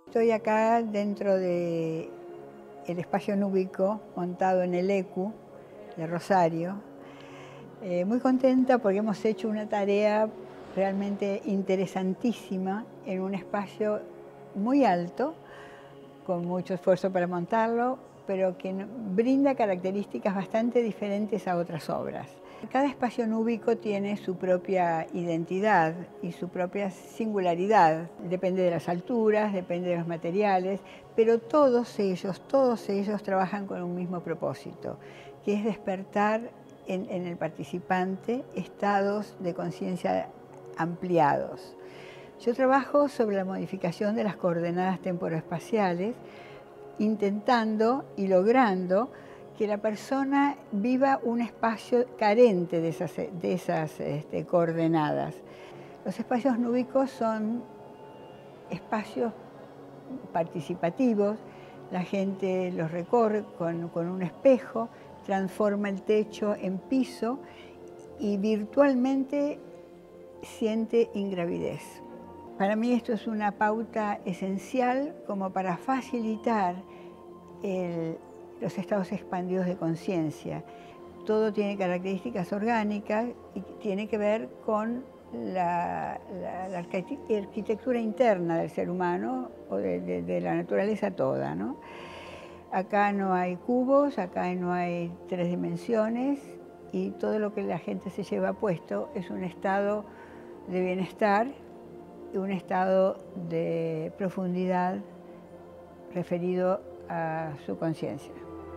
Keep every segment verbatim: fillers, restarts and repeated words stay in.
Estoy acá dentro del espacio núbico montado en el E C U de Rosario. Eh, muy contenta porque hemos hecho una tarea realmente interesantísima en un espacio muy alto, con mucho esfuerzo para montarlo, pero que brinda características bastante diferentes a otras obras. Cada espacio núbico tiene su propia identidad y su propia singularidad. Depende de las alturas, depende de los materiales, pero todos ellos, todos ellos trabajan con un mismo propósito, que es despertar en, en el participante estados de conciencia ampliados. Yo trabajo sobre la modificación de las coordenadas temporoespaciales, intentando y logrando que la persona viva un espacio carente de esas, de esas este, coordenadas. Los espacios núbicos son espacios participativos, la gente los recorre con, con un espejo, transforma el techo en piso y virtualmente siente ingravidez. Para mí esto es una pauta esencial como para facilitar el, los estados expandidos de conciencia. Todo tiene características orgánicas y tiene que ver con la, la, la arquitectura interna del ser humano o de, de, de la naturaleza toda, ¿no? Acá no hay cubos, acá no hay tres dimensiones y todo lo que la gente se lleva puesto es un estado de bienestar y un estado de profundidad referido a su conciencia.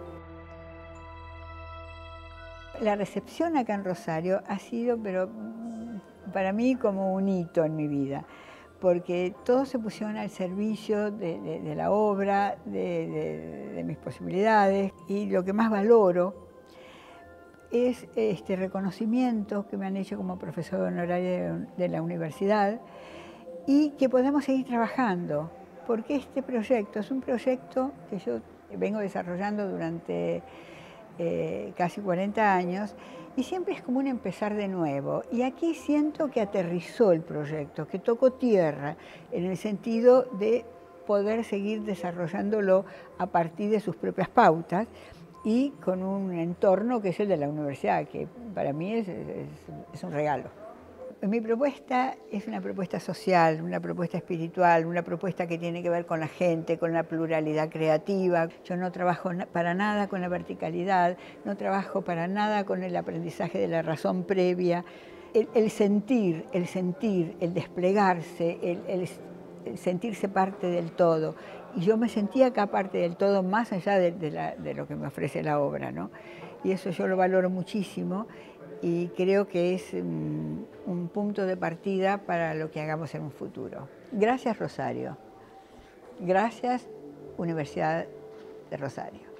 La recepción acá en Rosario ha sido, pero para mí, como un hito en mi vida, porque todos se pusieron al servicio de, de, de la obra, de, de, de mis posibilidades, y lo que más valoro es este reconocimiento que me han hecho como profesora honoraria de, de la universidad, y que podemos seguir trabajando, porque este proyecto es un proyecto que yo vengo desarrollando durante eh, casi cuarenta años y siempre es como un empezar de nuevo. Y aquí siento que aterrizó el proyecto, que tocó tierra, en el sentido de poder seguir desarrollándolo a partir de sus propias pautas y con un entorno que es el de la universidad, que para mí es, es, es un regalo. Mi propuesta es una propuesta social, una propuesta espiritual, una propuesta que tiene que ver con la gente, con la pluralidad creativa. Yo no trabajo para nada con la verticalidad, no trabajo para nada con el aprendizaje de la razón previa. El, el sentir, el sentir, el desplegarse, el, el, el sentirse parte del todo. Y yo me sentía acá parte del todo más allá de, de, la, de lo que me ofrece la obra, ¿no? Y eso yo lo valoro muchísimo. Y creo que es un, un punto de partida para lo que hagamos en un futuro. Gracias, Rosario. Gracias, Universidad de Rosario.